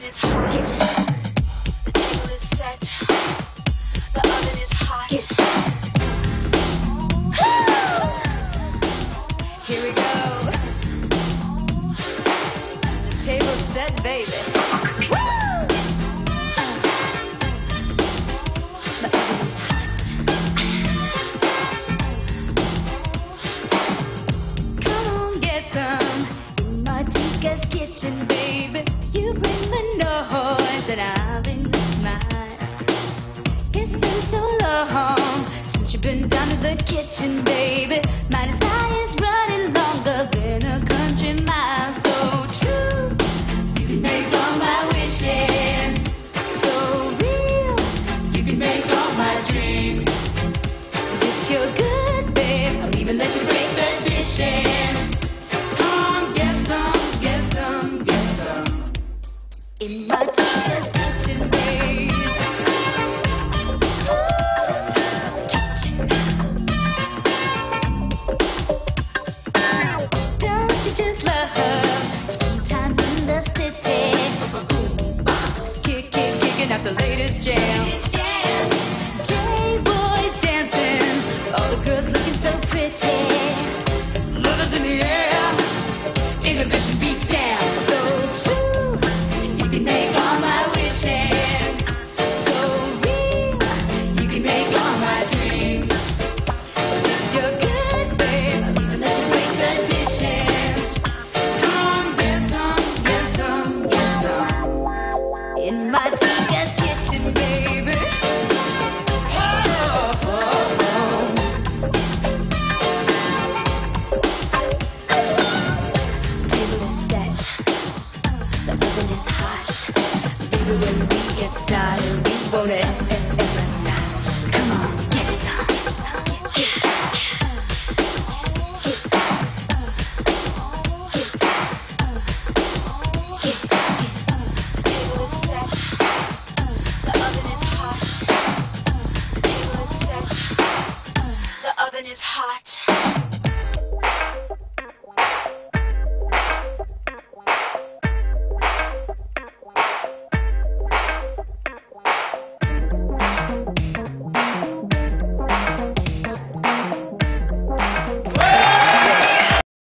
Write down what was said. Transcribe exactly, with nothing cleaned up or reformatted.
oven is hot. The table is set. The oven is hot. Here we go. The table's set, baby. In Martika's kitchen, baby, you bring the noise and I'll bring the smile. It's been so long since you've been down to the kitchen, baby. Might